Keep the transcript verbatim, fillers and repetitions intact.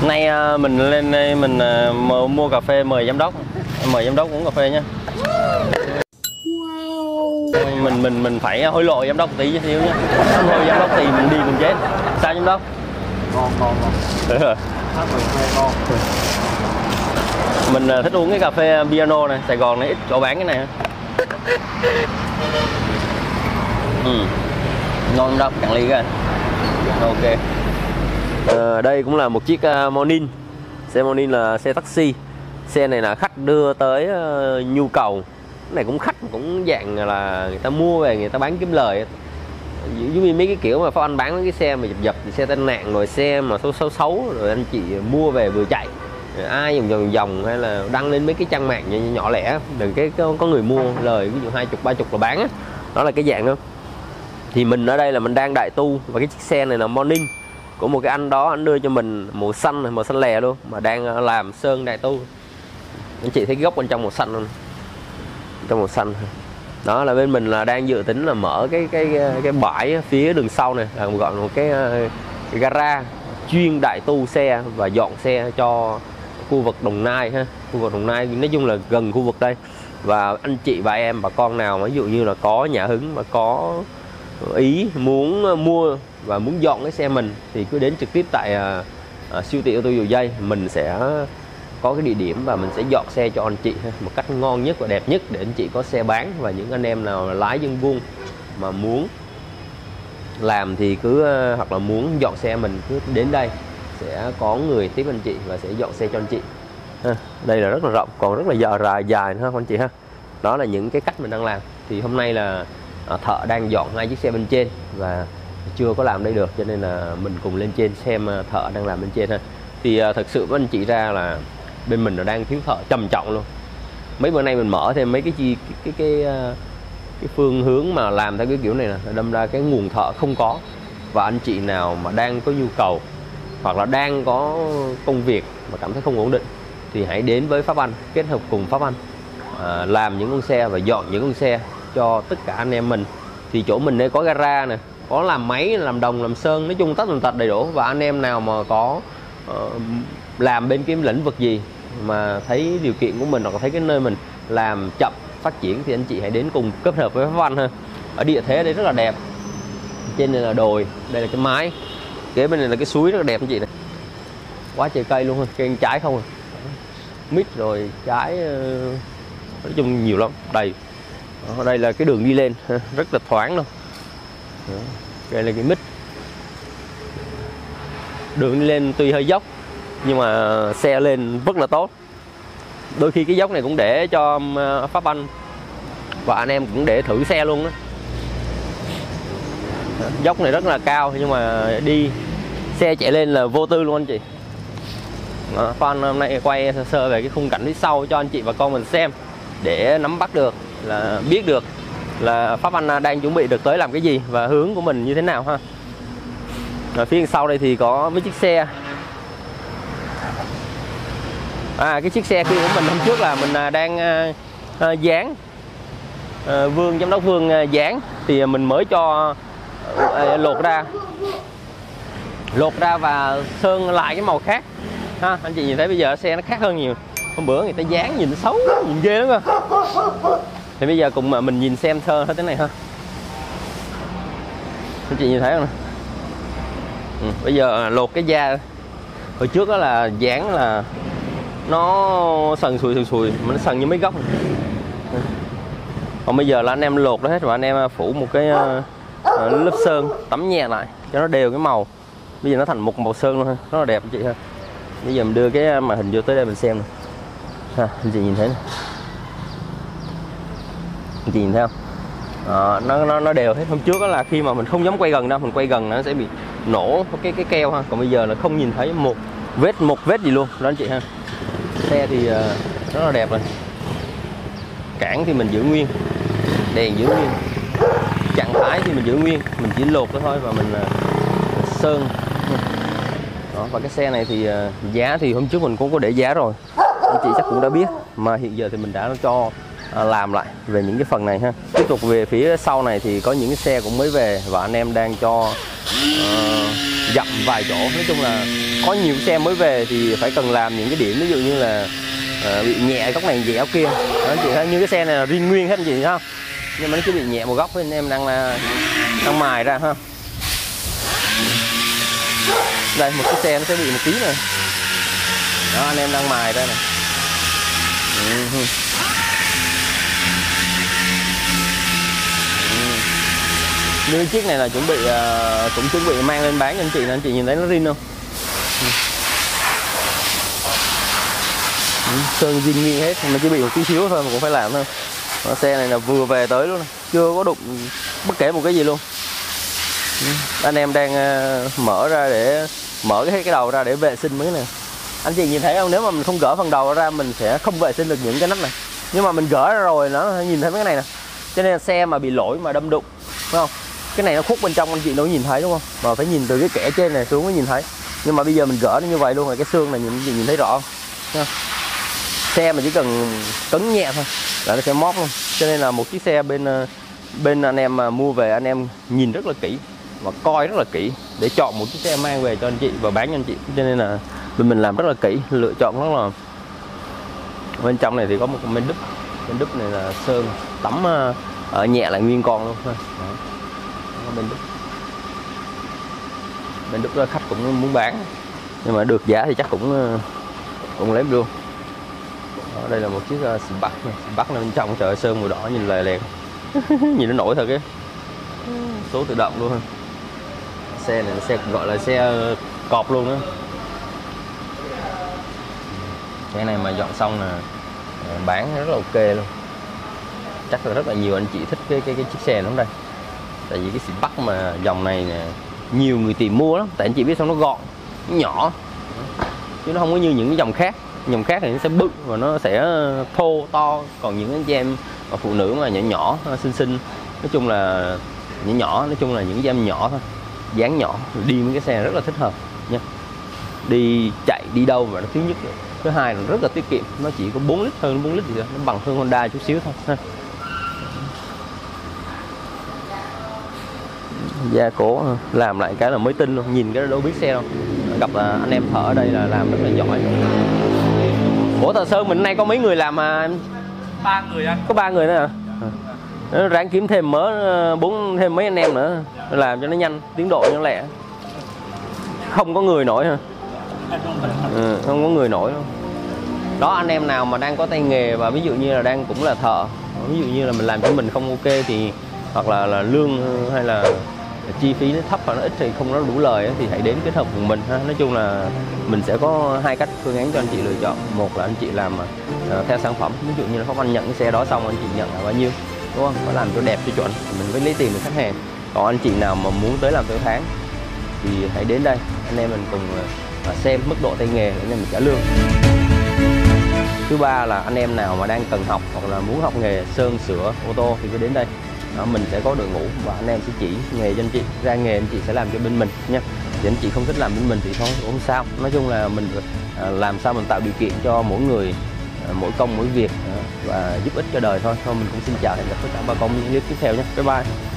Nay mình lên đây mình mua cà phê mời giám đốc, mời giám đốc uống cà phê nhé. Wow. Mình mình mình phải hối lộ giám đốc một tí chứ xíu nhé. Không thôi giám đốc thì mình đi mình chết. Sao giám đốc? Ngon ngon ngon. Được rồi. Ngon. Mình thích uống cái cà phê piano này, Sài Gòn này ít chỗ bán cái này. Ừ. Ngon đâu, cạn ly coi. Ok. À, đây cũng là một chiếc uh, Morning. Xe Morning là xe taxi. Xe này là khách đưa tới uh, nhu cầu. Cái này cũng khách cũng dạng là người ta mua về người ta bán kiếm lời. Giống như mấy cái kiểu mà Pháp Anh bán mấy cái xe mà dập dập, xe tai nạn rồi xe mà xấu xấu xấu rồi anh chị mua về vừa chạy. Rồi ai vòng vòng vòng hay là đăng lên mấy cái trang mạng nhỏ, nhỏ lẻ, đừng cái có, có người mua lời ví dụ hai chục ba chục là bán á. Đó là cái dạng đó. Thì mình ở đây là mình đang đại tu và cái chiếc xe này là Morning của một cái anh đó, anh đưa cho mình màu xanh, màu xanh lè luôn mà đang làm sơn đại tu. Anh chị thấy cái gốc bên trong màu xanh luôn, trong màu xanh. Đó là bên mình là đang dự tính là mở cái cái cái bãi phía đường sau này, là gọi là một cái, cái gara chuyên đại tu xe và dọn xe cho khu vực Đồng Nai ha. Khu vực Đồng Nai nói chung là gần khu vực đây. Và anh chị và em bà con nào ví dụ như là có nhà hứng và có ý muốn mua và muốn dọn cái xe mình thì cứ đến trực tiếp tại à, à, siêu thị ô tô Dầu Dây. Mình sẽ có cái địa điểm và mình sẽ dọn xe cho anh chị một cách ngon nhất và đẹp nhất để anh chị có xe bán. Và những anh em nào lái dân vuông mà muốn làm thì cứ hoặc là muốn dọn xe mình cứ đến đây, sẽ có người tiếp anh chị và sẽ dọn xe cho anh chị ha. Đây là rất là rộng, còn rất là dài dài nữa anh chị ha. Đó là những cái cách mình đang làm. Thì hôm nay là thợ đang dọn hai chiếc xe bên trên và chưa có làm đây được, cho nên là mình cùng lên trên xem thợ đang làm bên trên ha. Thì thật sự với anh chị ra là bên mình là đang thiếu thợ trầm trọng luôn. Mấy bữa nay mình mở thêm mấy cái chi cái cái cái, cái phương hướng mà làm theo cái kiểu này nè, đâm ra cái nguồn thợ không có. Và anh chị nào mà đang có nhu cầu hoặc là đang có công việc mà cảm thấy không ổn định thì hãy đến với Pháp Anh, kết hợp cùng Pháp Anh à, làm những con xe và dọn những con xe cho tất cả anh em mình. Thì chỗ mình đây có gara nè, có làm máy, làm đồng, làm sơn, nói chung tất tần tật đầy đủ. Và anh em nào mà có uh, làm bên cái lĩnh vực gì mà thấy điều kiện của mình hoặc thấy cái nơi mình làm chậm phát triển thì anh chị hãy đến cùng kết hợp với Pháp Anh ha. Ở địa thế đây rất là đẹp, trên này là đồi, đây là cái mái, kế bên này là cái suối rất là đẹp anh chị này. Quá trời cây luôn, cây trái không à, mít rồi trái, nói chung nhiều lắm, đầy. Ở đây là cái đường đi lên rất là thoáng luôn. Đây là cái mít. Đường đi lên tuy hơi dốc nhưng mà xe lên rất là tốt. Đôi khi cái dốc này cũng để cho Pháp Anh và anh em cũng để thử xe luôn đó. Dốc này rất là cao nhưng mà đi xe chạy lên là vô tư luôn anh chị. Đó, Pháp Anh hôm nay quay sơ sơ về cái khung cảnh phía sau cho anh chị và con mình xem để nắm bắt được, là biết được là Pháp Anh đang chuẩn bị được tới làm cái gì và hướng của mình như thế nào ha. Ở phía sau đây thì có mấy chiếc xe. À, cái chiếc xe kia của mình hôm trước là mình đang uh, uh, dán uh, Vương, giám đốc Vương uh, dán thì mình mới cho uh, lột ra lột ra và sơn lại cái màu khác ha. Anh chị nhìn thấy bây giờ xe nó khác hơn nhiều. Hôm bữa người ta dán nhìn nó xấu, nhìn ghê lắm cơ. Thì bây giờ cùng mà mình nhìn xem sơ thế này ha. Anh chị nhìn thấy không? Ừ, bây giờ lột cái da. Hồi trước đó là dán là nó sần sùi sần sùi, mà nó sần như mấy góc này. Còn bây giờ là anh em lột đó hết và anh em phủ một cái uh, uh, lớp sơn tắm nhẹ lại cho nó đều cái màu. Bây giờ nó thành một màu sơn luôn ha, rất là đẹp anh chị ha. Bây giờ mình đưa cái màn hình vô tới đây mình xem này. Ha, anh chị nhìn thấy này. Anh chị nhìn thấy không? À, nó, nó nó đều hết. Hôm trước đó là khi mà mình không dám quay gần đâu, mình quay gần nó sẽ bị nổ cái cái keo ha. Còn bây giờ là không nhìn thấy một vết một vết gì luôn đó anh chị ha. Xe thì uh, rất là đẹp rồi. Cản thì mình giữ nguyên, đèn giữ nguyên, trạng thái thì mình giữ nguyên, mình chỉ lột thôi và mình uh, sơn. Đó, và cái xe này thì uh, giá thì hôm trước mình cũng có để giá rồi, anh chị chắc cũng đã biết, mà hiện giờ thì mình đã cho uh, làm lại về những cái phần này ha. Tiếp tục về phía sau này thì có những cái xe cũng mới về và anh em đang cho uh, dặm vài chỗ. Nói chung là có nhiều xe mới về thì phải cần làm những cái điểm ví dụ như là uh, bị nhẹ góc này nhẹ góc kia. Đó, anh chị thấy như cái xe này là riêng nguyên hết anh chị thấy không? Nhưng mà nó chỉ bị nhẹ một góc nên em đang là đang mài ra ha. Đây một cái xe nó sẽ bị một tí này. Đó anh em đang mài ra này. Ừ. Như chiếc này là chuẩn bị uh, cũng chuẩn bị mang lên bán cho anh chị nè, anh chị nhìn thấy nó rin không? Ừ. Sơn zin nguyên hết, mà chỉ bị một tí xíu thôi mà cũng phải làm thôi. Đó, xe này là vừa về tới luôn, chưa có đụng bất kể một cái gì luôn. Ừ. Anh em đang uh, mở ra để mở cái cái đầu ra để vệ sinh mấy cái này. Anh chị nhìn thấy không? Nếu mà mình không gỡ phần đầu ra mình sẽ không vệ sinh được những cái nắp này. Nhưng mà mình gỡ ra rồi nó nhìn thấy mấy cái này nè. Cho nên là xe mà bị lỗi mà đâm đụng, phải không? Cái này nó khuất bên trong anh chị đâu nhìn thấy đúng không? Mà phải nhìn từ cái kẽ trên này xuống mới nhìn thấy. Nhưng mà bây giờ mình gỡ nó như vậy luôn rồi, cái xương này nhìn nhìn thấy rõ không? Xe mà chỉ cần cấn nhẹ thôi là nó sẽ móp luôn. Cho nên là một chiếc xe bên bên anh em mà mua về anh em nhìn rất là kỹ và coi rất là kỹ để chọn một chiếc xe mang về cho anh chị và bán cho anh chị. Cho nên là bên mình làm rất là kỹ, lựa chọn rất là. Bên trong này thì có một bên đúp, bên đúp này là sơn tắm ở nhẹ lại nguyên con luôn thôi. Bên đúp, bên đúp khách cũng muốn bán nhưng mà được giá thì chắc cũng cũng lấy luôn. Đó, đây là một chiếc uh, Spark này, Spark này bên trong trời sơn màu đỏ nhìn lè lẹt, nhìn nó nổi thật cái số tự động luôn ha. Xe này là xe gọi là xe cọp luôn đó. Cái này mà dọn xong là bán rất là ok luôn. Chắc là rất là nhiều anh chị thích cái cái, cái chiếc xe lắm đây. Tại vì cái Spark mà dòng này nè nhiều người tìm mua lắm. Tại anh chị biết sao nó gọn, nó nhỏ chứ nó không có như những cái dòng khác. Dòng khác thì nó sẽ bự và nó sẽ thô to. Còn những anh chị em mà phụ nữ mà nhỏ nhỏ xinh xinh, nói chung là nhỏ nhỏ, nói chung là những cái em nhỏ thôi, dáng nhỏ đi mấy cái xe rất là thích hợp nha. Đi chạy đi đâu và nó thứ nhất, thứ hai là rất là tiết kiệm, nó chỉ có bốn lít, hơn bốn lít gì đó, nó bằng hơn Honda chút xíu thôi ha. Gia cố làm lại cái là mới tinh luôn, nhìn cái đâu biết xe đâu. Gặp là anh em thợ ở đây là làm rất là giỏi. Ủa Thợ Sơn mình nay có mấy người làm mà? Ba người anh. Có ba người nữa hả? À. Ráng kiếm thêm mớ bốn thêm mấy anh em nữa làm cho nó nhanh, tiến độ cho nó lẹ. Không có người nổi hả? Ừ, không có người nổi đâu. Đó, anh em nào mà đang có tay nghề và ví dụ như là đang cũng là thợ, ví dụ như là mình làm cho mình không ok thì hoặc là là lương hay là chi phí nó thấp hoặc nó ít thì không nó đủ lời thì hãy đến kết hợp cùng mình ha. Nói chung là mình sẽ có hai cách phương án cho anh chị lựa chọn. Một là anh chị làm uh, theo sản phẩm, ví dụ như là không anh nhận cái xe đó xong anh chị nhận là bao nhiêu, đúng không? Phải làm cho đẹp cho chuẩn mình mới lấy tiền từ khách hàng. Còn anh chị nào mà muốn tới làm theo tháng thì hãy đến đây anh em mình cùng uh, xem mức độ tay nghề để anh em mình trả lương. Thứ ba là anh em nào mà đang cần học hoặc là muốn học nghề sơn sửa ô tô thì cứ đến đây. Đó, mình sẽ có đội ngũ và anh em sẽ chỉ nghề cho anh chị, ra nghề anh chị sẽ làm cho bên mình nha. Thì anh chị không thích làm bên mình thì thôi cũng không sao. Nói chung là mình à, làm sao mình tạo điều kiện cho mỗi người, à, mỗi công mỗi việc, à, và giúp ích cho đời thôi. Thôi mình cũng xin chào, hẹn gặp tất cả bà con những clip tiếp theo nhé. Bye bye.